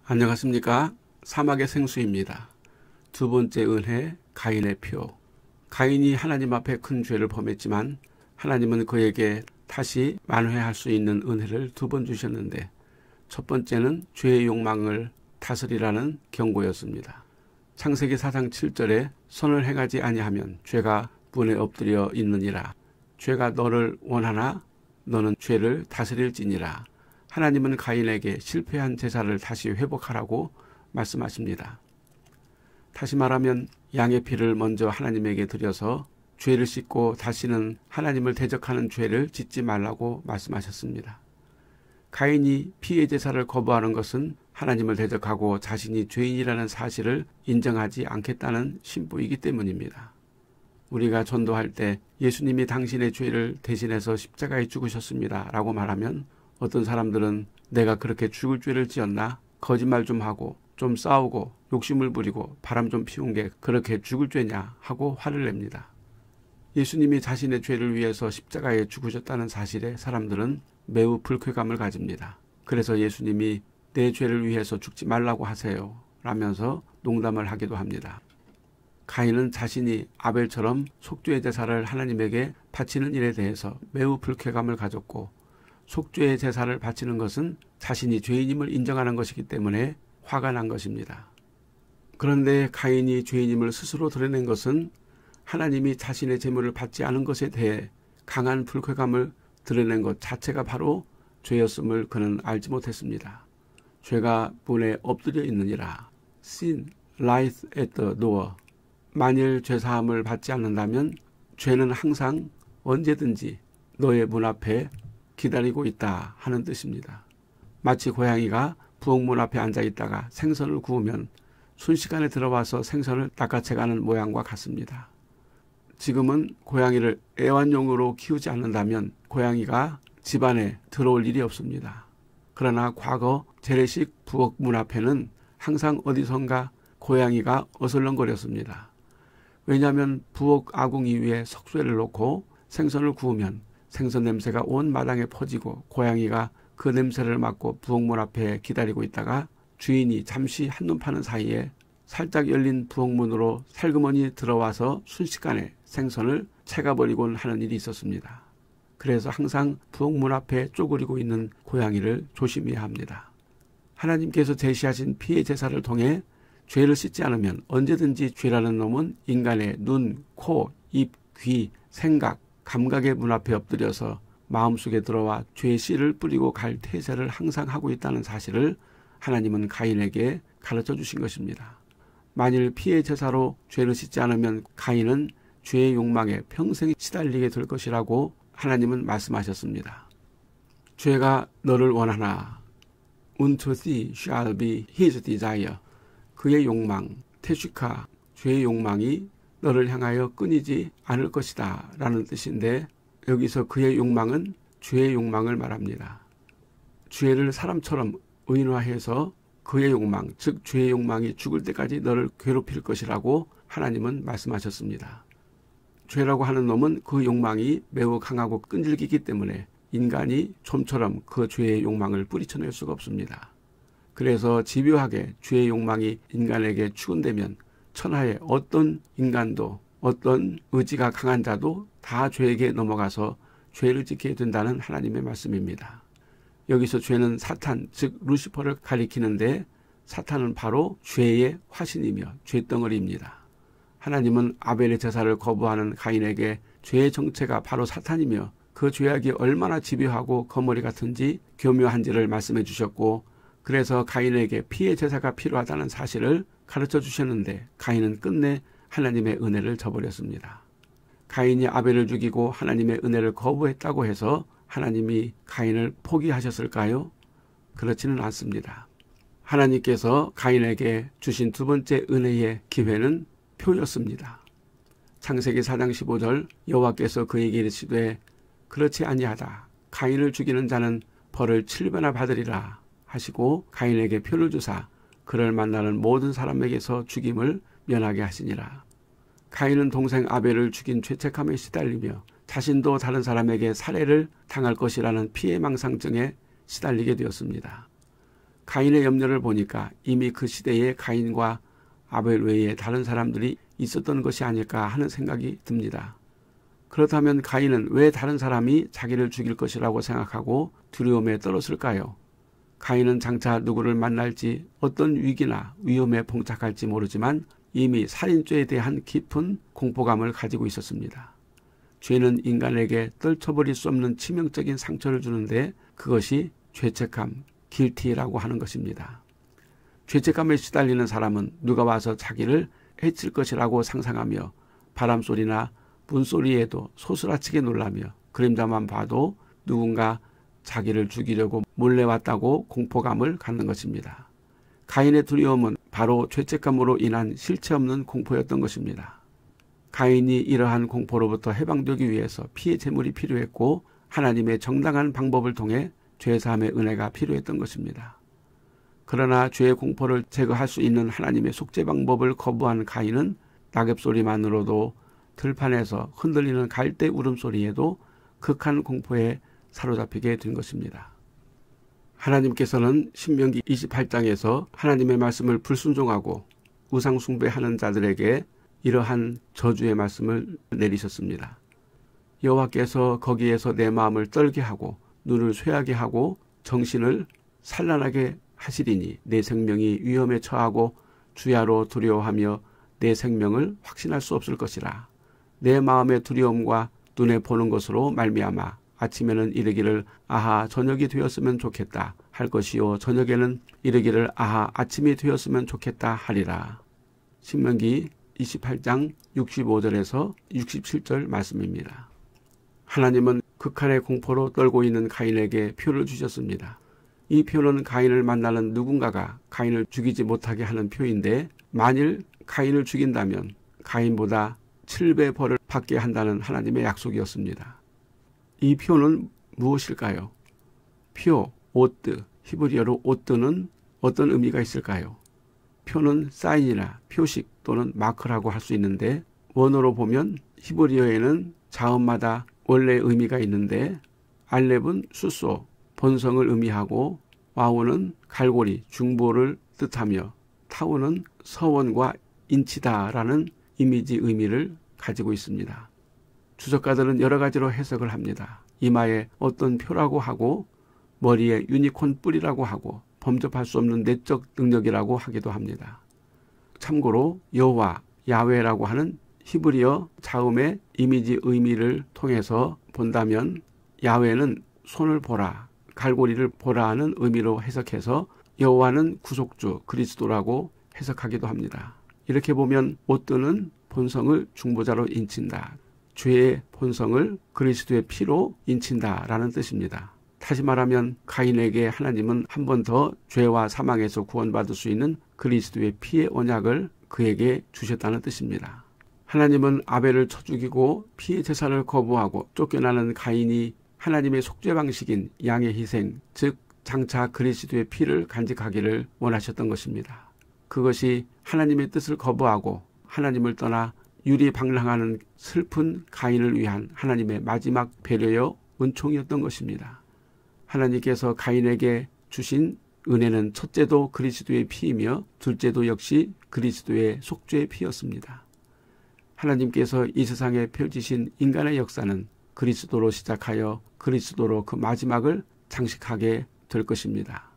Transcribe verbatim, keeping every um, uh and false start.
안녕하십니까? 사막의 생수입니다. 두 번째 은혜, 가인의 표. 가인이 하나님 앞에 큰 죄를 범했지만 하나님은 그에게 다시 만회할 수 있는 은혜를 두 번 주셨는데, 첫 번째는 죄의 욕망을 다스리라는 경고였습니다. 창세기 사 장 칠 절에 선을 행하지 아니하면 죄가 문에 엎드려 있느니라. 죄가 너를 원하나 너는 죄를 다스릴지니라. 하나님은 가인에게 실패한 제사를 다시 회복하라고 말씀하십니다. 다시 말하면 양의 피를 먼저 하나님에게 드려서 죄를 씻고 다시는 하나님을 대적하는 죄를 짓지 말라고 말씀하셨습니다. 가인이 피의 제사를 거부하는 것은 하나님을 대적하고 자신이 죄인이라는 사실을 인정하지 않겠다는 신부이기 때문입니다. 우리가 전도할 때 예수님이 당신의 죄를 대신해서 십자가에 죽으셨습니다 라고 말하면 어떤 사람들은 내가 그렇게 죽을 죄를 지었나? 거짓말 좀 하고 좀 싸우고 욕심을 부리고 바람 좀 피운 게 그렇게 죽을 죄냐? 하고 화를 냅니다. 예수님이 자신의 죄를 위해서 십자가에 죽으셨다는 사실에 사람들은 매우 불쾌감을 가집니다. 그래서 예수님이 내 죄를 위해서 죽지 말라고 하세요 라면서 농담을 하기도 합니다. 가인은 자신이 아벨처럼 속죄의 제사를 하나님에게 바치는 일에 대해서 매우 불쾌감을 가졌고, 속죄의 제사를 바치는 것은 자신이 죄인임을 인정하는 것이기 때문에 화가 난 것입니다. 그런데 가인이 죄인임을 스스로 드러낸 것은 하나님이 자신의 제물을 받지 않은 것에 대해 강한 불쾌감을 드러낸 것 자체가 바로 죄였음을 그는 알지 못했습니다. 죄가 문에 엎드려 있느니라. Sin lieth at the door. 만일 죄사함을 받지 않는다면 죄는 항상 언제든지 너의 문 앞에 기다리고 있다 하는 뜻입니다. 마치 고양이가 부엌문 앞에 앉아 있다가 생선을 구우면 순식간에 들어와서 생선을 낚아채가는 모양과 같습니다. 지금은 고양이를 애완용으로 키우지 않는다면 고양이가 집안에 들어올 일이 없습니다. 그러나 과거 재래식 부엌문 앞에는 항상 어디선가 고양이가 어슬렁거렸습니다. 왜냐하면 부엌 아궁이 위에 석쇠를 놓고 생선을 구우면 생선 냄새가 온 마당에 퍼지고 고양이가 그 냄새를 맡고 부엌문 앞에 기다리고 있다가 주인이 잠시 한눈 파는 사이에 살짝 열린 부엌문으로 살그머니 들어와서 순식간에 생선을 채가버리곤 하는 일이 있었습니다. 그래서 항상 부엌문 앞에 쪼그리고 있는 고양이를 조심해야 합니다. 하나님께서 제시하신 피의 제사를 통해 죄를 씻지 않으면 언제든지 죄라는 놈은 인간의 눈, 코, 입, 귀, 생각, 감각의 문 앞에 엎드려서 마음속에 들어와 죄의 씨를 뿌리고 갈 태세를 항상 하고 있다는 사실을 하나님은 가인에게 가르쳐 주신 것입니다. 만일 피의 제사로 죄를 씻지 않으면 가인은 죄의 욕망에 평생 시달리게 될 것이라고 하나님은 말씀하셨습니다. 죄가 너를 원하나 unto thee shall be his desire. 그의 욕망, 테슈카, 죄의 욕망이 너를 향하여 끊이지 않을 것이다 라는 뜻인데, 여기서 그의 욕망은 죄의 욕망을 말합니다. 죄를 사람처럼 의인화해서 그의 욕망, 즉 죄의 욕망이 죽을 때까지 너를 괴롭힐 것이라고 하나님은 말씀하셨습니다. 죄라고 하는 놈은 그 욕망이 매우 강하고 끈질기기 때문에 인간이 좀처럼 그 죄의 욕망을 뿌리쳐낼 수가 없습니다. 그래서 집요하게 죄의 욕망이 인간에게 추근되면 천하의 어떤 인간도 어떤 의지가 강한 자도 다 죄에게 넘어가서 죄를 짓게 된다는 하나님의 말씀입니다. 여기서 죄는 사탄, 즉 루시퍼를 가리키는데 사탄은 바로 죄의 화신이며 죄덩어리입니다. 하나님은 아벨의 제사를 거부하는 가인에게 죄의 정체가 바로 사탄이며 그 죄악이 얼마나 집요하고 거머리 같은지 교묘한지를 말씀해 주셨고, 그래서 가인에게 피의 제사가 필요하다는 사실을 가르쳐 주셨는데 가인은 끝내 하나님의 은혜를 저버렸습니다. 가인이 아벨을 죽이고 하나님의 은혜를 거부했다고 해서 하나님이 가인을 포기하셨을까요? 그렇지는 않습니다. 하나님께서 가인에게 주신 두 번째 은혜의 기회는 표였습니다. 창세기 사 장 십오 절 여호와께서 그에게 이르시되 그렇지 아니하다. 가인을 죽이는 자는 벌을 칠 배나 받으리라 하시고 가인에게 표를 주사 그를 만나는 모든 사람에게서 죽임을 면하게 하시니라. 가인은 동생 아벨을 죽인 죄책감에 시달리며 자신도 다른 사람에게 살해를 당할 것이라는 피해망상증에 시달리게 되었습니다. 가인의 염려를 보니까 이미 그 시대에 가인과 아벨 외에 다른 사람들이 있었던 것이 아닐까 하는 생각이 듭니다. 그렇다면 가인은 왜 다른 사람이 자기를 죽일 것이라고 생각하고 두려움에 떨었을까요? 가인은 장차 누구를 만날지 어떤 위기나 위험에 봉착할지 모르지만 이미 살인죄에 대한 깊은 공포감을 가지고 있었습니다. 죄는 인간에게 떨쳐버릴 수 없는 치명적인 상처를 주는데 그것이 죄책감, 길티라고 하는 것입니다. 죄책감에 시달리는 사람은 누가 와서 자기를 해칠 것이라고 상상하며 바람소리나 문소리에도 소스라치게 놀라며 그림자만 봐도 누군가 자기를 죽이려고 몰래 왔다고 공포감을 갖는 것입니다. 가인의 두려움은 바로 죄책감으로 인한 실체 없는 공포였던 것입니다. 가인이 이러한 공포로부터 해방되기 위해서 피의 제물이 필요했고 하나님의 정당한 방법을 통해 죄사함의 은혜가 필요했던 것입니다. 그러나 죄의 공포를 제거할 수 있는 하나님의 속죄 방법을 거부한 가인은 낙엽소리만으로도 들판에서 흔들리는 갈대 울음소리에도 극한 공포에 사로잡히게 된 것입니다. 하나님께서는 신명기 이십팔 장에서 하나님의 말씀을 불순종하고 우상 숭배하는 자들에게 이러한 저주의 말씀을 내리셨습니다. 여호와께서 거기에서 내 마음을 떨게 하고 눈을 쇠하게 하고 정신을 산란하게 하시리니 내 생명이 위험에 처하고 주야로 두려워하며 내 생명을 확신할 수 없을 것이라. 내 마음의 두려움과 눈에 보는 것으로 말미암아 아침에는 이르기를 아하 저녁이 되었으면 좋겠다 할 것이요 저녁에는 이르기를 아하 아침이 되었으면 좋겠다 하리라. 신명기 이십팔 장 육십오 절에서 육십칠 절 말씀입니다. 하나님은 극한의 공포로 떨고 있는 가인에게 표를 주셨습니다. 이 표는 가인을 만나는 누군가가 가인을 죽이지 못하게 하는 표인데 만일 가인을 죽인다면 가인보다 칠 배 벌을 받게 한다는 하나님의 약속이었습니다. 이 표는 무엇일까요? 표, 오뜨, 히브리어로 오뜨는 어떤 의미가 있을까요? 표는 사인이나 표식 또는 마크라고 할 수 있는데 원어로 보면 히브리어에는 자음마다 원래 의미가 있는데 알렙은 수소, 본성을 의미하고 와우는 갈고리, 중보를 뜻하며 타우는 서원과 인치다라는 이미지 의미를 가지고 있습니다. 주석가들은 여러 가지로 해석을 합니다. 이마에 어떤 표라고 하고 머리에 유니콘 뿔이라고 하고 범접할 수 없는 내적 능력이라고 하기도 합니다. 참고로 여호와, 야훼라고 하는 히브리어 자음의 이미지 의미를 통해서 본다면 야훼는 손을 보라, 갈고리를 보라 하는 의미로 해석해서 여호와는 구속주, 그리스도라고 해석하기도 합니다. 이렇게 보면 오뜨는 본성을 중보자로 인친다. 죄의 본성을 그리스도의 피로 인친다라는 뜻입니다. 다시 말하면 가인에게 하나님은 한 번 더 죄와 사망에서 구원받을 수 있는 그리스도의 피의 언약을 그에게 주셨다는 뜻입니다. 하나님은 아벨을 쳐 죽이고 피의 제사를 거부하고 쫓겨나는 가인이 하나님의 속죄 방식인 양의 희생, 즉 장차 그리스도의 피를 간직하기를 원하셨던 것입니다. 그것이 하나님의 뜻을 거부하고 하나님을 떠나 유리방랑하는 슬픈 가인을 위한 하나님의 마지막 배려요 은총이었던 것입니다. 하나님께서 가인에게 주신 은혜는 첫째도 그리스도의 피이며 둘째도 역시 그리스도의 속죄의 피였습니다. 하나님께서 이 세상에 펼치신 인간의 역사는 그리스도로 시작하여 그리스도로 그 마지막을 장식하게 될 것입니다.